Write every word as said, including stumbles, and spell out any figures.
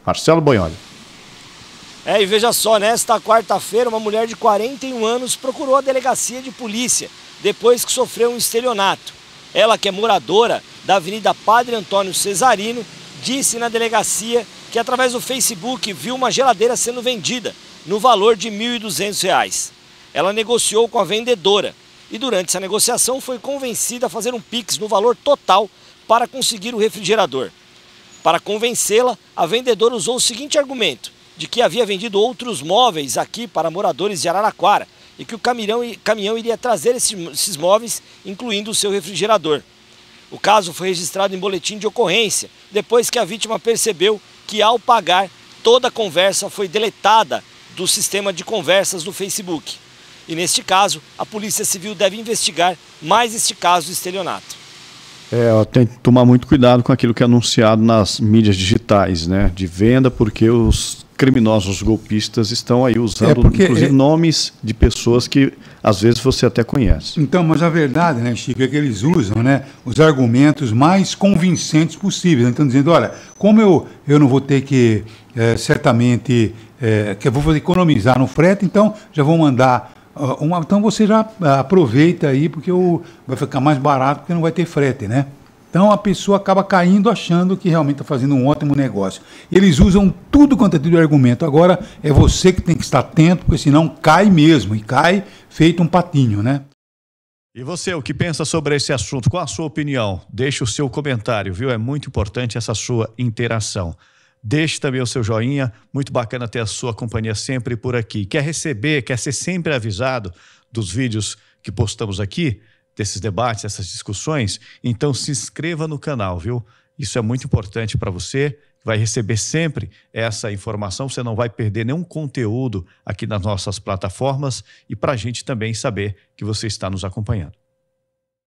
Marcelo Boioli. É, e veja só, nesta quarta-feira, uma mulher de quarenta e um anos procurou a delegacia de polícia depois que sofreu um estelionato. Ela, que é moradora da Avenida Padre Antônio Cesarino, disse na delegacia que através do Facebook viu uma geladeira sendo vendida no valor de mil e duzentos reais. Ela negociou com a vendedora e durante essa negociação foi convencida a fazer um Pix no valor total para conseguir o refrigerador. Para convencê-la, a vendedora usou o seguinte argumento, de que havia vendido outros móveis aqui para moradores de Araraquara e que o caminhão, caminhão iria trazer esses, esses móveis, incluindo o seu refrigerador. O caso foi registrado em boletim de ocorrência, depois que a vítima percebeu que, ao pagar, toda a conversa foi deletada do sistema de conversas do Facebook. E, neste caso, a Polícia Civil deve investigar mais este caso de estelionato. É, tem que tomar muito cuidado com aquilo que é anunciado nas mídias digitais, né, de venda, porque os criminosos golpistas estão aí usando, é porque, inclusive, é... nomes de pessoas que às vezes você até conhece. Então, mas a verdade, né, Chico, é que eles usam, né, os argumentos mais convincentes possíveis. Então, dizendo, olha, como eu, eu não vou ter que, é, certamente, é, que eu vou economizar no frete, então já vou mandar... Uma, então você já aproveita aí, porque o, vai ficar mais barato, porque não vai ter frete, né? Então a pessoa acaba caindo achando que realmente está fazendo um ótimo negócio. Eles usam tudo quanto é tipo de argumento. Agora é você que tem que estar atento, porque senão cai mesmo, e cai feito um patinho, né? E você, o que pensa sobre esse assunto? Qual a sua opinião? Deixe o seu comentário, viu? É muito importante essa sua interação. Deixe também o seu joinha, muito bacana ter a sua companhia sempre por aqui. Quer receber, quer ser sempre avisado dos vídeos que postamos aqui, desses debates, essas discussões? Então se inscreva no canal, viu? Isso é muito importante para você, vai receber sempre essa informação, você não vai perder nenhum conteúdo aqui nas nossas plataformas e para a gente também saber que você está nos acompanhando.